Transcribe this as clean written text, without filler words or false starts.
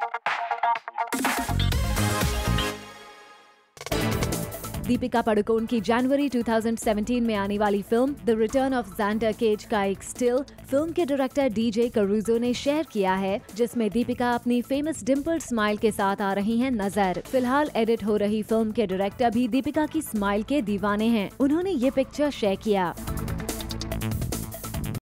दीपिका पादुकोण की जनवरी 2017 में आने वाली film the return of Xander Cage का एक स्टिल फिल्म के डायरेक्टर डीजे करूजो ने शेयर किया है, जिसमें दीपिका अपनी फेमस डिम्पल स्माइल के साथ आ रही हैं नजर। फिलहाल एडिट हो रही फिल्म के डायरेक्टर भी दीपिका की स्माइल के दीवाने हैं। उन्होंने ये पिक्चर शेयर किया।